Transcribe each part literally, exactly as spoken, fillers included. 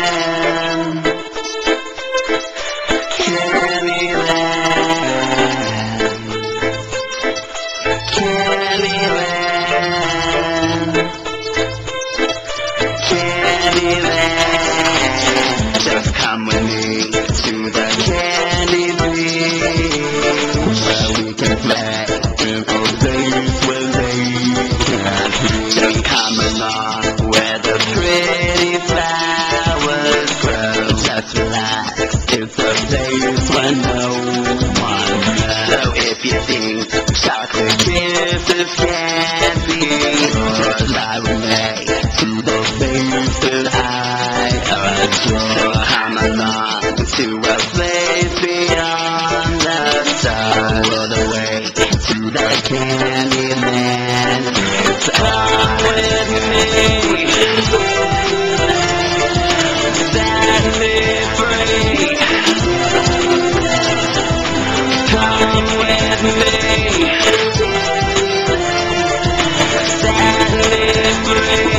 Just come with me to the Candyland, where we can play in a place where they can be. Just come along where the pretty flowers grow. Just relax, it's a place where no one knows. So if you think chocolate kisses can't be, just fly with me to the place that I adore. Come along to a place beyond the stars, all the way to the Candyland. Come with me, set me free. Come with me, set me free.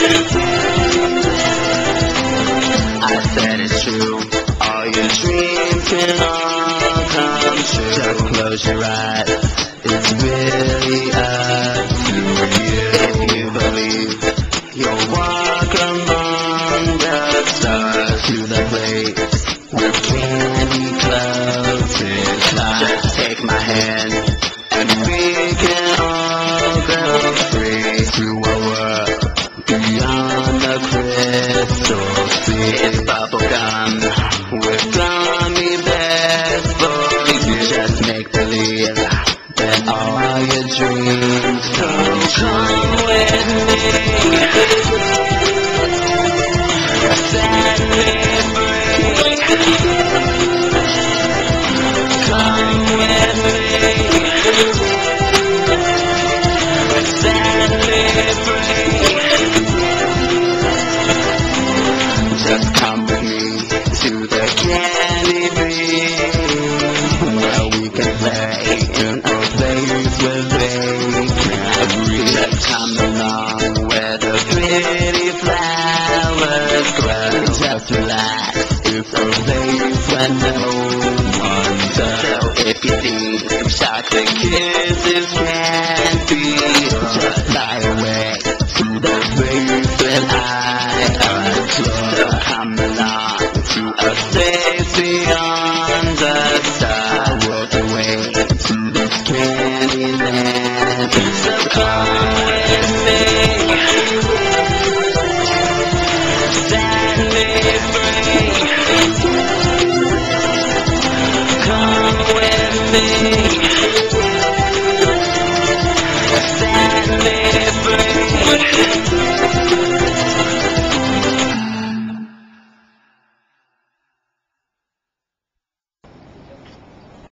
I said it's true, all your dreams can all come true. Just close your eyes, it's really up to you. If you believe, you'll walk among the stars to the place where candy closes eyes. Just take my hand and we can all go free to a world beyond the crystal sea. It's bubblegum with gummy bears for you. Just make believe that all your dreams come true. Come with me, set me free. Come with me, set me free. Just come with me to the Candyland, where we can play in a place where they can't reach. Just come along where the pretty flowers grow. Just relax, it's a place where no one does. So if you think chocolate kisses can